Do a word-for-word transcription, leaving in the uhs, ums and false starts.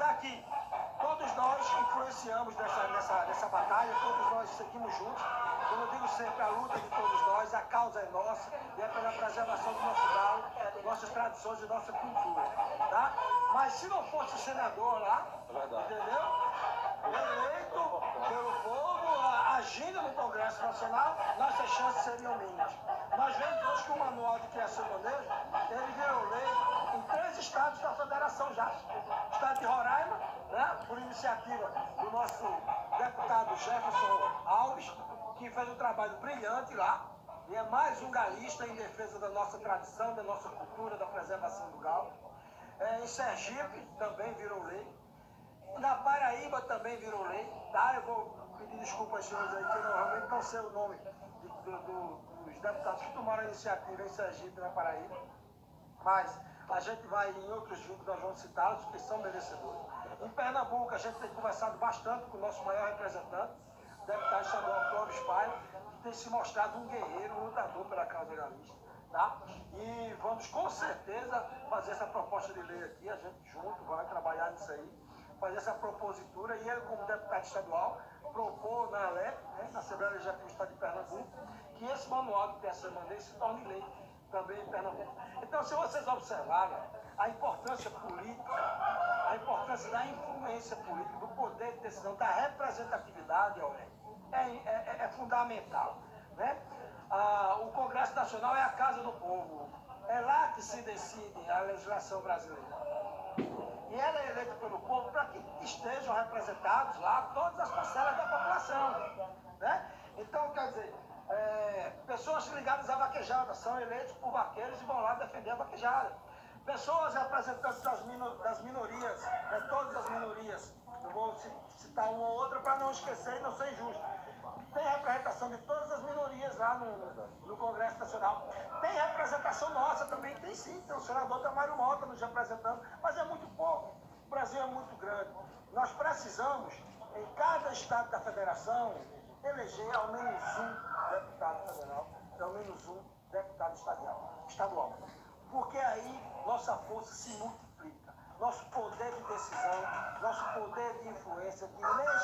reforçar que todos nós influenciamos nessa, nessa, nessa batalha, todos nós seguimos juntos. Como eu digo sempre, a luta de todos nós, a causa é nossa, e é pela preservação do nosso galo, nossas tradições e nossa cultura, tá? Mas se não fosse o senador lá, entendeu? Eleito pelo povo, agindo no Congresso Nacional, nossas chances seriam mínimas. Nós vemos hoje que o Manual de Criação e Manejo, ele virou lei em três estados da federação já. O estado de Roraima, né, por iniciativa do nosso deputado Jefferson Alves, que fez um trabalho brilhante lá, e é mais um galista em defesa da nossa tradição, da nossa cultura, da preservação do galo. É, em Sergipe também virou lei. Na Paraíba também virou lei, tá? Eu vou pedir desculpa aos senhores aí, que eu realmente não sei o nome de, do, do, dos deputados que tomaram a iniciativa em Sergipe, na Paraíba. Mas a gente vai, em outros vídeos, nós vamos citá-los, que são merecedores. Em Pernambuco, a gente tem conversado bastante com o nosso maior representante, o deputado estadual Clóvis Paiva, que tem se mostrado um guerreiro, um lutador pela causa galista, tá? E vamos, com certeza, fazer essa proposta de lei aqui, a gente junto vai trabalhar nisso aí, fazer essa propositura, e ele, como deputado estadual, propôs na A L E P, né, na Assembleia Legislativa do Estado de Pernambuco, que esse manual de criação e manejo se torne lei também em Pernambuco. Então, se vocês observarem a importância política, a importância da influência política, do poder de decisão, da representatividade, é, é, é fundamental, né? Ah, o Congresso Nacional é a casa do povo, é lá que se decide a legislação brasileira. E ela é eleita pelo povo para que estejam representados lá todas as parcelas da população, né? Então, quer dizer, é, pessoas ligadas à vaquejada são eleitos por vaqueiros e vão lá defender a vaquejada. Pessoas representantes das, mino, das minorias, né, todas as minorias, eu vou citar uma ou outra para não esquecer e não ser injusto. Tem representação de todas as minorias lá no, no Congresso Nacional. Tem representação nossa também, tem sim, tem o senador Tamário Mota nos representando, mas é muito pouco. O Brasil é muito grande. Nós precisamos, em cada estado da federação, eleger ao menos um deputado federal, ao menos um deputado estadual. estadual. Porque aí nossa força se multiplica. Nosso poder de decisão, nosso poder de influência, de legislação,